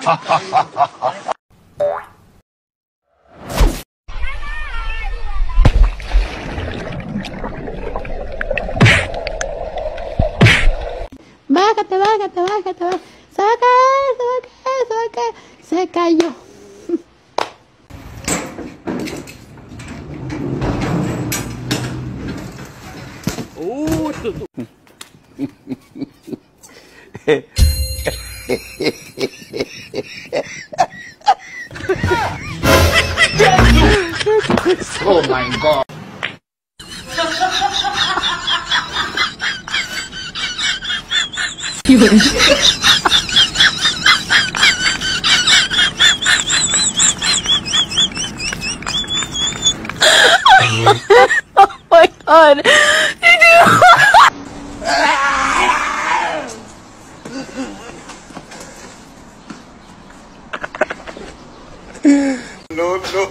Bájate, bájate, bájate, bájate. Saca, saca, saca. Se cayó. Oh my God. Oh my God. No, no.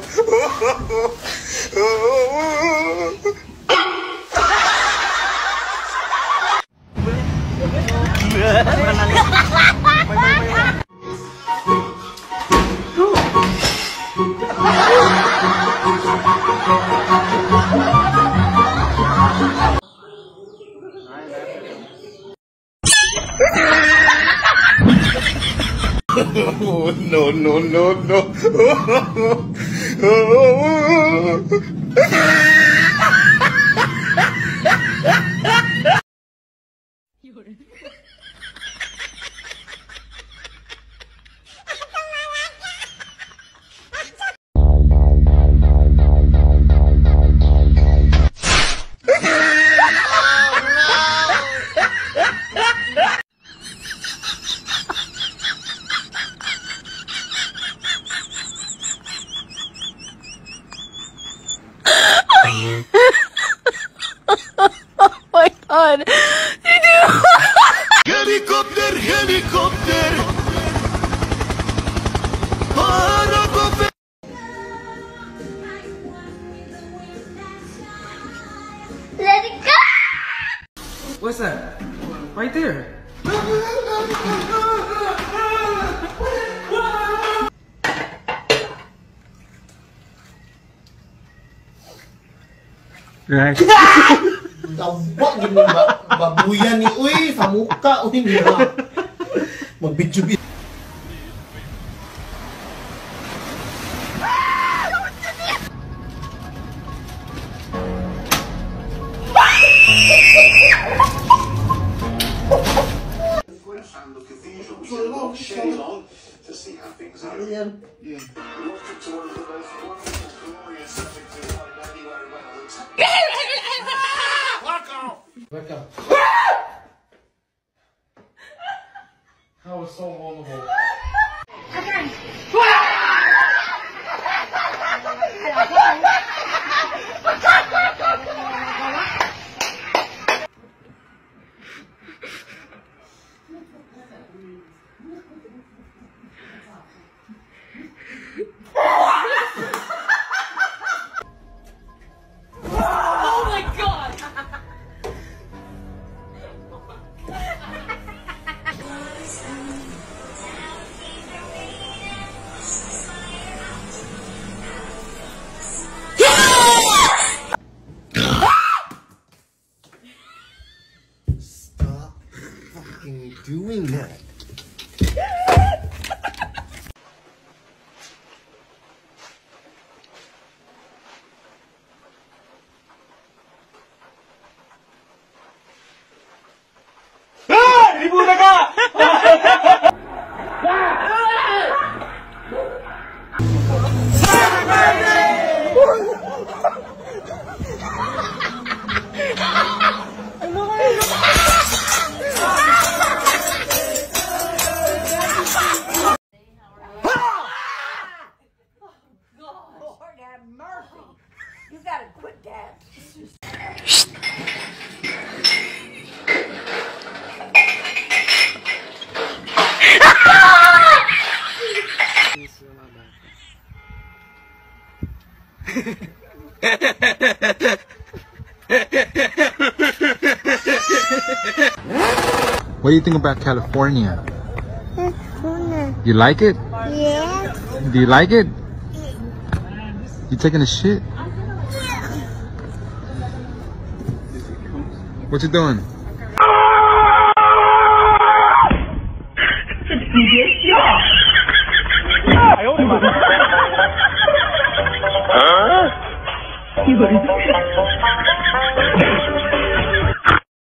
Oh, no, no, no, no. Oh my God. Helicopter, helicopter. Let it go! What's that? Right there. Right. Tawag yun yung babuyan ni uy sa muka uy niya. Magbidyo-bidyo. And the cathedral, which has got shades on to see how things are. Yeah. Welcome to one of the most wonderful, glorious settings in London, anywhere in Wales. Back up. I was so vulnerable. Oh my God. Stop fucking doing that. Lord have mercy. You gotta quit that. What do you think about California? California. You like it? Yeah. Do you like it? You taking a shit? What you doing? Huh?